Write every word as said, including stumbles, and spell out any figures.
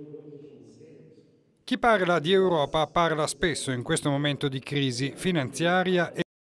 Chi parla di Europa parla spesso in questo momento di crisi finanziaria e